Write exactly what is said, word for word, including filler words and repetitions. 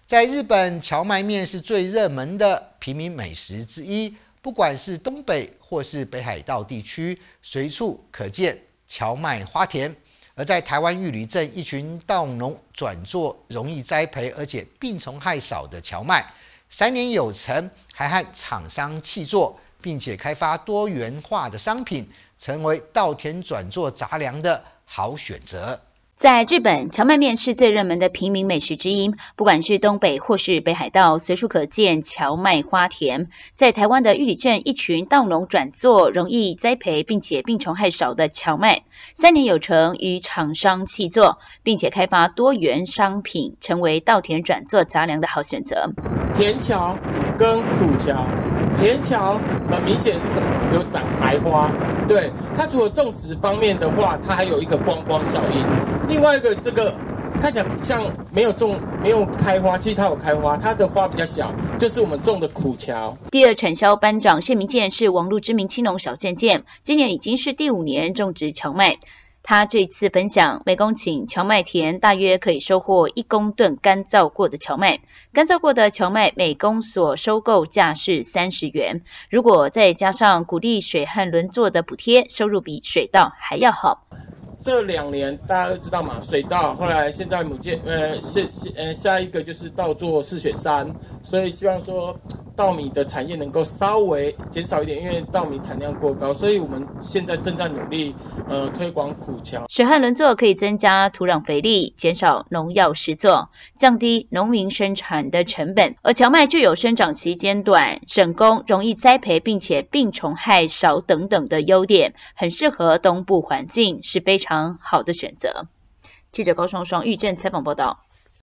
在日本，荞麦面是最热门的平民美食之一，不管是东北或是北海道地区，随处可见荞麦花田。而在台湾玉里镇，一群稻农转做容易栽培而且病虫害少的荞麦，三年有成，还和厂商契作，并且开发多元化的商品，成为稻田转做杂粮的好选择。 在日本，荞麦面是最热门的平民美食之一，不管是东北或是北海道，随处可见荞麦花田。在台湾的玉里镇，一群稻农转做容易栽培并且病虫害少的荞麦，三年有成，与厂商契作，并且开发多元商品，成为稻田转做杂粮的好选择。 甜荞跟苦荞，甜荞很明显是什么？有长白花。对，它除了种植方面的话，它还有一个光光效应。另外一个，这个看起来像没有种、没有开花，其实它有开花，它的花比较小，就是我们种的苦荞。 第二产销班长谢明健是网络知名青农小健健，今年已经是第五年种植荞麦。他这次分享，每公顷荞麦田大约可以收获一公吨干燥过的荞麦，干燥过的荞麦每公所收购价是三十元，如果再加上鼓励水和轮作的补贴，收入比水稻还要好。 这两年大家都知道嘛，水稻后来现在母舰呃是呃下一个就是稻作四选三，所以希望说稻米的产业能够稍微减少一点，因为稻米产量过高，所以我们现在正在努力呃推广苦荞。 水旱轮作可以增加土壤肥力，减少农药施作，降低农民生产的成本。而荞麦具有生长期间短、省工、容易栽培，并且病虫害少等等的优点，很适合东部环境，是非常好的选择。记者高双双玉镇采访报道。